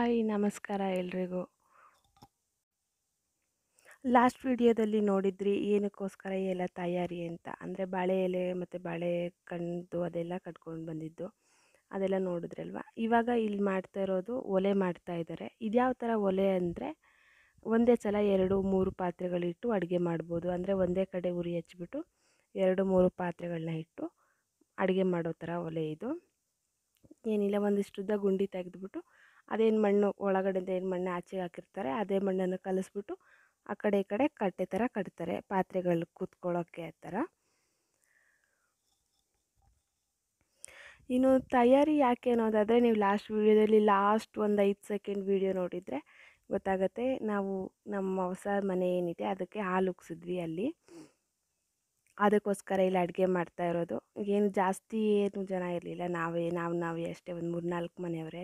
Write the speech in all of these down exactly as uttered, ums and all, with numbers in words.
Hi ನಮಸ್ಕಾರ ಎಲ್ರಿಗೂ. Last ವಿಡಿಯೋದಲ್ಲಿ ನೋಡಿದ್ರಿ ಏನಕ್ಕೋಸ್ಕರ ಈ ಎಲ್ಲ ತಯಾರಿ ಅಂತ, ಅಂದರೆ ಬಾಳೆ ಎಲೆ ಮತ್ತು ಬಾಳೆ ಕಂಡು ಅದೆಲ್ಲ ಕಟ್ಕೊಂಡು ಬಂದಿದ್ದು ಅದೆಲ್ಲ ನೋಡಿದ್ರಲ್ವ. ಇವಾಗ ಇಲ್ಲಿ ಮಾಡ್ತಾ ಇರೋದು ಒಲೆ ಮಾಡ್ತಾ ಇದ್ದಾರೆ. ಇದ್ಯಾವ ಥರ ಒಲೆ ಅಂದರೆ ಒಂದೇ ಸಲ ಎರಡು ಮೂರು ಪಾತ್ರೆಗಳಿಟ್ಟು ಅಡುಗೆ ಮಾಡ್ಬೋದು. ಅಂದರೆ ಒಂದೇ ಕಡೆ ಉರಿ ಹಚ್ಬಿಟ್ಟು ಎರಡು ಮೂರು ಪಾತ್ರೆಗಳನ್ನ ಇಟ್ಟು ಅಡುಗೆ ಮಾಡೋ ಥರ ಒಲೆ ಇದು. ಏನಿಲ್ಲ, ಒಂದಿಷ್ಟುದ್ದ ಗುಂಡಿ ತೆಗೆದುಬಿಟ್ಟು ಅದೇನು ಮಣ್ಣು ಒಳಗಡೆಯಿಂದ ಏನು ಮಣ್ಣು ಆಚೆಗೆ ಹಾಕಿರ್ತಾರೆ ಅದೇ ಮಣ್ಣನ್ನು ಕಲಿಸ್ಬಿಟ್ಟು ಆ ಕಡೆ ಈ ಕಡೆ ಕಟ್ಟೆ ಥರ ಕಟ್ತಾರೆ, ಪಾತ್ರೆಗಳು ಕೂತ್ಕೊಳ್ಳೋಕ್ಕೆ ಆ ಥರ. ಇನ್ನು ತಯಾರಿ ಯಾಕೆ ಅನ್ನೋದಾದರೆ ನೀವು ಲಾಸ್ಟ್ ವೀಡಿಯೋದಲ್ಲಿ ಲಾಸ್ಟ್ ಒಂದು ಐದು ಸೆಕೆಂಡ್ ವೀಡಿಯೋ ನೋಡಿದರೆ ಗೊತ್ತಾಗುತ್ತೆ. ನಾವು ನಮ್ಮ ಹೊಸ ಮನೆ ಏನಿದೆ ಅದಕ್ಕೆ ಹಾಲು ಉಗ್ಸಿದ್ವಿ ಅಲ್ಲಿ, ಅದಕ್ಕೋಸ್ಕರ ಇಲ್ಲಿ ಅಡುಗೆ ಮಾಡ್ತಾ ಇರೋದು. ಏನು ಜಾಸ್ತಿ ಏನು ಜನ ಇರಲಿಲ್ಲ, ನಾವೇ ನಾವು ನಾವೇ ಅಷ್ಟೇ, ಒಂದು ಮೂರು ನಾಲ್ಕು ಮನೆಯವರೇ.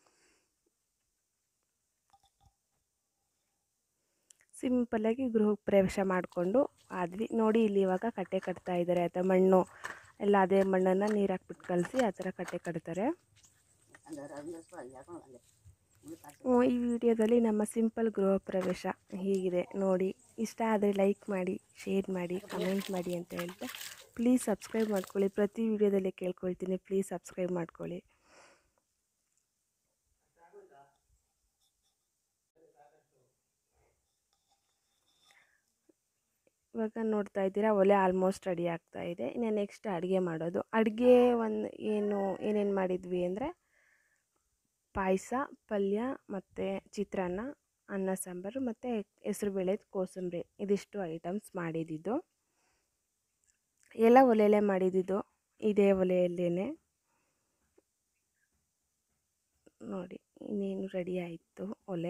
ಸಿಂಪಲ್ಲಾಗಿ ಗೃಹ ಪ್ರವೇಶ ಮಾಡಿಕೊಂಡು ಆದ್ವಿ ನೋಡಿ. ಇಲ್ಲಿ ಇವಾಗ ಕಟ್ಟೆ ಕಟ್ತಾ ಇದ್ದಾರೆ. ಅಥವಾ ಮಣ್ಣು ಎಲ್ಲ ಅದೇ ಮಣ್ಣನ್ನು ನೀರು ಹಾಕ್ಬಿಟ್ಟು ಕಲಸಿ ಆ ಥರ ಕಟ್ಟೆ ಕಟ್ತಾರೆ. ಈ ವಿಡಿಯೋದಲ್ಲಿ ನಮ್ಮ ಸಿಂಪಲ್ ಗೃಹ ಪ್ರವೇಶ ಹೀಗಿದೆ ನೋಡಿ. ಇಷ್ಟ ಆದರೆ ಲೈಕ್ ಮಾಡಿ, ಶೇರ್ ಮಾಡಿ, ಕಮೆಂಟ್ ಮಾಡಿ ಅಂತ ಹೇಳ್ತಾ ಪ್ಲೀಸ್ ಸಬ್ಸ್ಕ್ರೈಬ್ ಮಾಡ್ಕೊಳ್ಳಿ. ಪ್ರತಿ ವಿಡಿಯೋದಲ್ಲಿ ಕೇಳ್ಕೊಳ್ತೀನಿ, ಪ್ಲೀಸ್ ಸಬ್ಸ್ಕ್ರೈಬ್ ಮಾಡ್ಕೊಳ್ಳಿ. ಇವಾಗ ನೋಡ್ತಾ ಇದ್ದೀರಾ ಒಲೆ ಆಲ್ಮೋಸ್ಟ್ ರೆಡಿ ಆಗ್ತಾ ಇದೆ. ಇನ್ನು ನೆಕ್ಸ್ಟ್ ಅಡುಗೆ ಮಾಡೋದು. ಅಡುಗೆ ಒಂದು ಏನು ಏನೇನು ಮಾಡಿದ್ವಿ ಅಂದರೆ ಪಾಯಸ, ಪಲ್ಯ ಮತ್ತು ಚಿತ್ರಾನ್ನ, ಅನ್ನ ಸಾಂಬಾರು ಮತ್ತು ಹೆಸರುಬೇಳೆ ಕೋಸಂಬರಿ, ಇದಿಷ್ಟು ಐಟಮ್ಸ್ ಮಾಡಿದ್ದಿದ್ದು. ಎಲ್ಲ ಒಲೆಯಲ್ಲೇ ಮಾಡಿದ್ದಿದ್ದು, ಇದೇ ಒಲೆಯಲ್ಲೇ ನೋಡಿ. ಇನ್ನೇನು ರೆಡಿ ಆಯಿತು ಒಲೆ.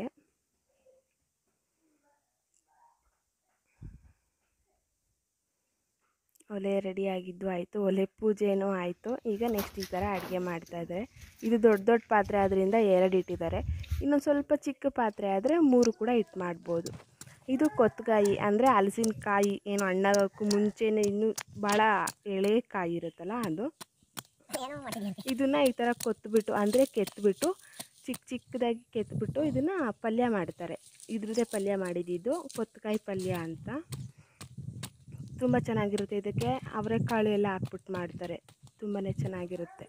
ಒಲೆ ರೆಡಿಯಾಗಿದ್ದು ಆಯಿತು, ಒಲೆ ಪೂಜೆನೂ ಆಯಿತು. ಈಗ ನೆಕ್ಸ್ಟ್ ಈ ಥರ ಅಡುಗೆ ಮಾಡ್ತಾಯಿದ್ದಾರೆ. ಇದು ದೊಡ್ಡ ದೊಡ್ಡ ಪಾತ್ರೆ ಆದ್ದರಿಂದ ಎರಡು ಇಟ್ಟಿದ್ದಾರೆ. ಇನ್ನೊಂದು ಸ್ವಲ್ಪ ಚಿಕ್ಕ ಪಾತ್ರೆ ಆದರೆ ಮೂರು ಕೂಡ ಇಟ್ಟು ಮಾಡ್ಬೋದು. ಇದು ಕೊತ್ತಕಾಯಿ ಅಂದರೆ ಹಲಸಿನಕಾಯಿ, ಏನು ಹಣ್ಣಾಗೋಕ್ಕೂ ಮುಂಚೆನೇ ಇನ್ನೂ ಭಾಳ ಎಳೆ ಕಾಯಿ ಇರುತ್ತಲ್ಲ ಅದು. ಇದನ್ನು ಈ ಥರ ಕೊತ್ಬಿಟ್ಟು ಅಂದರೆ ಕೆತ್ತಬಿಟ್ಟು ಚಿಕ್ಕ ಚಿಕ್ಕದಾಗಿ ಕೆತ್ತಬಿಟ್ಟು ಇದನ್ನು ಪಲ್ಯ ಮಾಡ್ತಾರೆ. ಇದ್ರದ್ದೇ ಪಲ್ಯ ಮಾಡಿದ್ದು ಕೊತ್ತಕಾಯಿ ಪಲ್ಯ ಅಂತ. ತುಂಬ ಚೆನ್ನಾಗಿರುತ್ತೆ. ಇದಕ್ಕೆ ಅವರೆಕಾಳು ಎಲ್ಲ ಹಾಕ್ಬಿಟ್ಟು ಮಾಡ್ತಾರೆ, ತುಂಬಾ ಚೆನ್ನಾಗಿರುತ್ತೆ.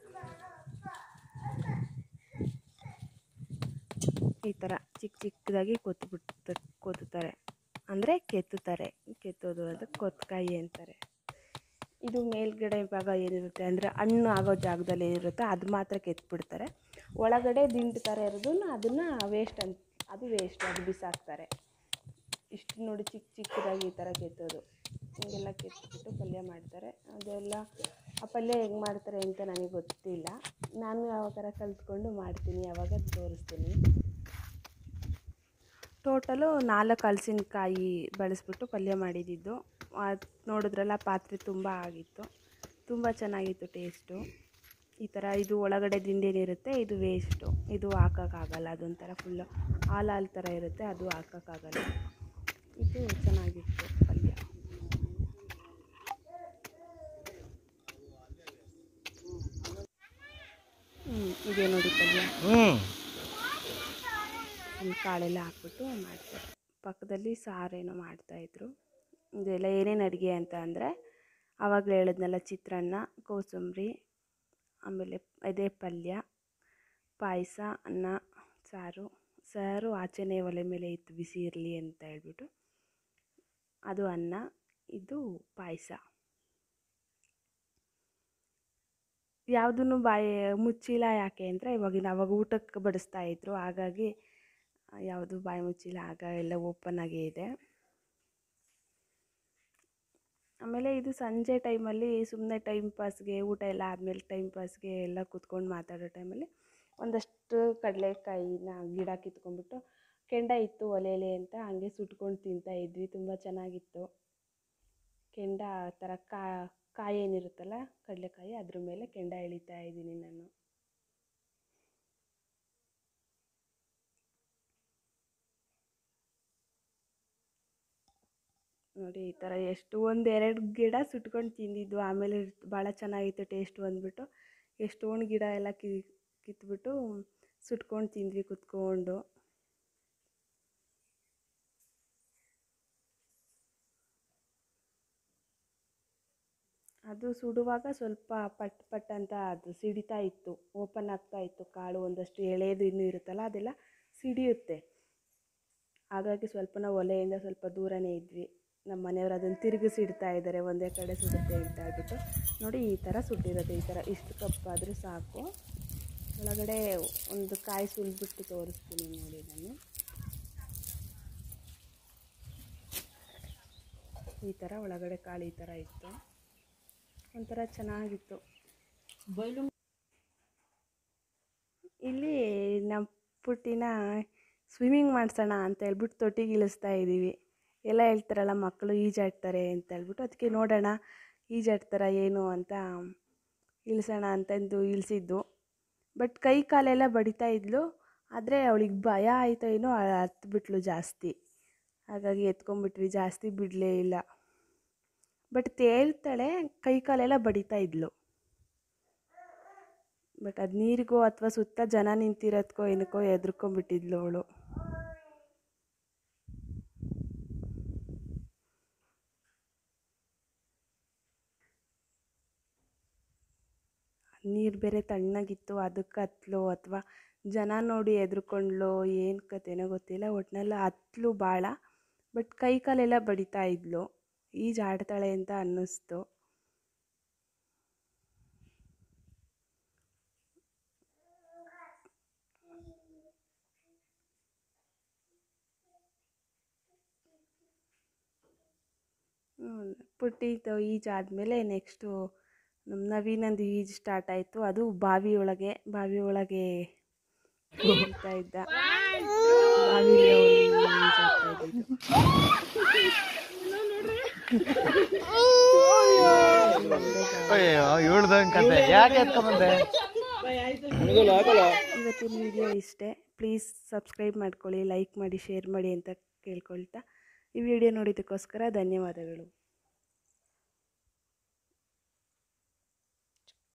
ಈ ಥರ ಚಿಕ್ಕ ಚಿಕ್ಕದಾಗಿ ಕೊತ್ಬಿಟ್ಟು ಕೊತ್ತುತ್ತಾರೆ, ಅಂದರೆ ಕೆತ್ತುತ್ತಾರೆ. ಕೆತ್ತೋದು ಅದಕ್ಕೆ ಕೊತ್ತಕಾಯಿ ಅಂತಾರೆ. ಇದು ಮೇಲ್ಗಡೆ ಭಾಗ ಏನಿರುತ್ತೆ ಅಂದರೆ ಹಣ್ಣು ಆಗೋ ಜಾಗದಲ್ಲಿ ಏನಿರುತ್ತೋ ಅದು ಮಾತ್ರ ಕೆತ್ತಿಬಿಡ್ತಾರೆ. ಒಳಗಡೆ ದಿಂಡು ಥರ ಇರೋದನ್ನ ಅದನ್ನು ವೇಸ್ಟ್ ಅಂತ, ಅದು ವೇಸ್ಟ್, ಅದು ಬಿಸಾಕ್ತಾರೆ. ಇಷ್ಟು ನೋಡಿ ಚಿಕ್ಕ ಚಿಕ್ಕದಾಗಿ ಈ ಥರ ಕೆತ್ತೋದು. ಹಿಂಗೆಲ್ಲ ಕೆತ್ತಿಬಿಟ್ಟು ಪಲ್ಯ ಮಾಡ್ತಾರೆ. ಅದೆಲ್ಲ ಆ ಪಲ್ಯ ಹೆಂಗೆ ಮಾಡ್ತಾರೆ ಅಂತ ನನಗೆ ಗೊತ್ತಿಲ್ಲ. ನಾನು ಯಾವ ಥರ ಕಲಿತ್ಕೊಂಡು ಮಾಡ್ತೀನಿ, ಯಾವಾಗ ತೋರಿಸ್ತೀನಿ. ಟೋಟಲು ನಾಲ್ಕು ಹಲಸಿನಕಾಯಿ ಬಳಸ್ಬಿಟ್ಟು ಪಲ್ಯ ಮಾಡಿದ್ದು. ಅದು ನೋಡಿದ್ರಲ್ಲ, ಪಾತ್ರೆ ತುಂಬ ಆಗಿತ್ತು, ತುಂಬ ಚೆನ್ನಾಗಿತ್ತು ಟೇಸ್ಟು. ಈ ಥರ ಇದು ಒಳಗಡೆ ದಿಂಡೇನಿರುತ್ತೆ ಇದು ವೇಸ್ಟು, ಇದು ಹಾಕೋಕ್ಕಾಗಲ್ಲ. ಅದೊಂಥರ ಫುಲ್ಲು ಹಾಲು ಹಾಲು ಥರ ಇರುತ್ತೆ, ಅದು ಹಾಕೋಕ್ಕಾಗಲ್ಲ. ಇದು ಚೆನ್ನಾಗಿತ್ತು ಪಲ್ಯ. ಹ್ಞೂ ಇದೇ ನೋಡಿ ಪಲ್ಯ. ಕಾಳೆಲ್ಲ ಹಾಕ್ಬಿಟ್ಟು ಮಾಡ್ತಾರೆ. ಪಕ್ಕದಲ್ಲಿ ಸಾರೇನೋ ಮಾಡ್ತಾಯಿದ್ರು. ಇದೆಲ್ಲ ಏನೇನು ಅಡುಗೆ ಅಂತ ಅಂದರೆ ಆವಾಗಲೇ ಹೇಳಿದ್ನಲ್ಲ, ಚಿತ್ರಾನ್ನ, ಕೋಸಂಬರಿ, ಆಮೇಲೆ ಇದೇ ಪಲ್ಯ, ಪಾಯಸ, ಅನ್ನ, ಸಾರು. ಸಾರು ಆಚೆನೇ ಒಲೆ ಮೇಲೆ ಇತ್ತು, ಬಿಸಿ ಇರಲಿ ಅಂತ ಹೇಳ್ಬಿಟ್ಟು. ಅದು ಅನ್ನ, ಇದು ಪಾಯಸ. ಯಾವುದೂ ಬಾಯಿ ಮುಚ್ಚಿಲ್ಲ. ಯಾಕೆ ಅಂದರೆ ಇವಾಗಿನ ಅವಾಗ ಊಟಕ್ಕೆ ಬಡಿಸ್ತಾಯಿದ್ರು, ಹಾಗಾಗಿ ಯಾವುದು ಬಾಯಿ ಮುಚ್ಚಿಲ್ಲ. ಆಗ ಎಲ್ಲ ಓಪನ್ ಆಗೇ ಇದೆ. ಆಮೇಲೆ ಇದು ಸಂಜೆ ಟೈಮಲ್ಲಿ ಸುಮ್ಮನೆ ಟೈಮ್ ಪಾಸ್ಗೆ, ಊಟ ಎಲ್ಲ ಆದಮೇಲೆ ಟೈಮ್ ಪಾಸ್ಗೆ ಎಲ್ಲ ಕೂತ್ಕೊಂಡು ಮಾತಾಡೋ ಟೈಮಲ್ಲಿ ಒಂದಷ್ಟು ಕಡಲೆಕಾಯಿನ ಗಿಡ ಕಿತ್ಕೊಂಡ್ಬಿಟ್ಟು, ಕೆಂಡ ಇತ್ತು ಒಲೆಯಲ್ಲಿ ಅಂತ ಹಂಗೆ ಸುಟ್ಕೊಂಡು ತಿಂತಾಯಿದ್ವಿ. ತುಂಬ ಚೆನ್ನಾಗಿತ್ತು. ಕೆಂಡ ಆ ಥರ ಕಾ ಕಾಯಿ ಏನಿರುತ್ತಲ್ಲ ಕಡಲೆಕಾಯಿ, ಅದ್ರ ಮೇಲೆ ಕೆಂಡ ಎಳಿತಾ ಇದ್ದೀನಿ ನಾನು. ನೋಡಿ ಈ ಥರ ಎಷ್ಟು ಒಂದೆರಡು ಗಿಡ ಸುಟ್ಕೊಂಡು ತಿಂದಿದ್ದು. ಆಮೇಲೆ ಭಾಳ ಚೆನ್ನಾಗಿತ್ತು ಟೇಸ್ಟ್ ಬಂದುಬಿಟ್ಟು. ಎಷ್ಟೊಂದು ಗಿಡ ಎಲ್ಲ ಕಿ ಕಿತ್ಬಿಟ್ಟು ಸುಟ್ಕೊಂಡು ತಿಂದ್ವಿ ಕುತ್ಕೊಂಡು. ಅದು ಸುಡುವಾಗ ಸ್ವಲ್ಪ ಪಟ್ ಪಟ್ ಅಂತ ಅದು ಸಿಡಿತಾ ಇತ್ತು, ಓಪನ್ ಆಗ್ತಾ ಇತ್ತು. ಕಾಳು ಒಂದಷ್ಟು ಎಳೆದು ಇನ್ನೂ ಇರುತ್ತಲ್ಲ ಅದೆಲ್ಲ ಸಿಡಿಯುತ್ತೆ. ಹಾಗಾಗಿ ಸ್ವಲ್ಪ ನಾವು ಒಲೆಯಿಂದ ಸ್ವಲ್ಪ ದೂರನೇ ಇದ್ವಿ. ನಮ್ಮ ಮನೆಯವರು ಅದನ್ನು ತಿರುಗಿಸಿಡ್ತಾ ಇದ್ದಾರೆ, ಒಂದೇ ಕಡೆ ಸುಡುತ್ತೆ ಅಂತ ಹೇಳ್ಬಿಟ್ಟು. ನೋಡಿ ಈ ಥರ ಸುಟ್ಟಿರೋದು, ಈ ಥರ ಇಷ್ಟು ಕಪ್ಪಾದರೂ ಸಾಕು. ಒಳಗಡೆ ಒಂದು ಕಾಯಿ ಸುಲಿದ್ಬಿಟ್ಟು ತೋರಿಸ್ತೀನಿ ನೋಡಿ ನಾನು. ಈ ಥರ ಒಳಗಡೆ ಕಾಳು ಈ ಥರ ಇತ್ತು, ಒಂಥರ ಚೆನ್ನಾಗಿತ್ತು. ಇಲ್ಲಿ ನಮ್ಮ ಪುಟ್ಟಿನ ಸ್ವಿಮ್ಮಿಂಗ್ ಮಾಡಿಸೋಣ ಅಂತ ಹೇಳ್ಬಿಟ್ಟು ತೊಟ್ಟಿಗೆ ಇಳಿಸ್ತಾ ಇದ್ದೀವಿ. ಎಲ್ಲ ಹೇಳ್ತಾರಲ್ಲ ಮಕ್ಕಳು ಈಜಾಡ್ತಾರೆ ಅಂತ ಹೇಳ್ಬಿಟ್ಟು, ಅದಕ್ಕೆ ನೋಡೋಣ ಈಜಾಡ್ತಾರ ಏನು ಅಂತ ಇಳಿಸೋಣ ಅಂತಂದು ಇಳಿಸಿದ್ದು. ಬಟ್ ಕೈ ಕಾಲೆಲ್ಲ ಬಡಿತಾ ಇದ್ಲು, ಆದರೆ ಅವಳಿಗೆ ಭಯ ಆಯಿತೋ ಏನೋ ಹತ್ಬಿಟ್ಲು ಜಾಸ್ತಿ. ಹಾಗಾಗಿ ಎತ್ಕೊಂಡ್ಬಿಟ್ವಿ, ಜಾಸ್ತಿ ಬಿಡಲೇ ಇಲ್ಲ. ಬಟ್ ತೇಲ್ತಾಳೆ, ಕೈ ಕಾಲೆಲ್ಲ ಬಡಿತಾ ಇದ್ಲು. ಬಟ್ ಅದು ನೀರಿಗೋ ಅಥವಾ ಸುತ್ತ ಜನ ನಿಂತಿರೋದಕ್ಕೋ ಏನಕ್ಕೋ ಹೆದರ್ಕೊಂಡ್ಬಿಟ್ಟಿದ್ಲು ಅವಳು. ನೀರು ಬೇರೆ ತಣ್ಣಗಿತ್ತು, ಅದಕ್ಕೆ ಹತ್ಲು ಅಥವಾ ಜನ ನೋಡಿ ಹೆದರ್ಕೊಂಡ್ಲು ಏನು ಕತೆನೋ ಗೊತ್ತಿಲ್ಲ. ಒಟ್ಟಿನಲ್ಲಿ ಹತ್ಲು ಭಾಳ. ಬಟ್ ಕೈ ಕಾಲೆಲ್ಲ ಬಡಿತಾ ಇದ್ಲು, ಈಜಾಡ್ತಾಳೆ ಅಂತ ಅನ್ನಿಸ್ತು. ಪುಟ್ಟಿದ್ದು ಈಜಾದಮೇಲೆ ನೆಕ್ಸ್ಟು ನಮ್ಮ ನವೀನಂದು ಈಜು ಸ್ಟಾರ್ಟ್ ಆಯಿತು. ಅದು ಬಾವಿ ಒಳಗೆ ಬಾವಿ ಒಳಗೆ ಈಜ್ತಾ ಇದ್ದ, ಬಾವಿಲಿ ಈಜಾಡ್ತಾ ಇದ್ದಿದ್ದು. ಇವತ್ತಿನ ವಿಡಿಯೋ ಇಷ್ಟೇ. ಪ್ಲೀಸ್ ಸಬ್ಸ್ಕ್ರೈಬ್ ಮಾಡ್ಕೊಳ್ಳಿ, ಲೈಕ್ ಮಾಡಿ, ಶೇರ್ ಮಾಡಿ ಅಂತ ಕೇಳ್ಕೊಳ್ತಾ ಈ ವಿಡಿಯೋ ನೋಡಿದ್ದಕ್ಕೋಸ್ಕರ ಧನ್ಯವಾದಗಳು.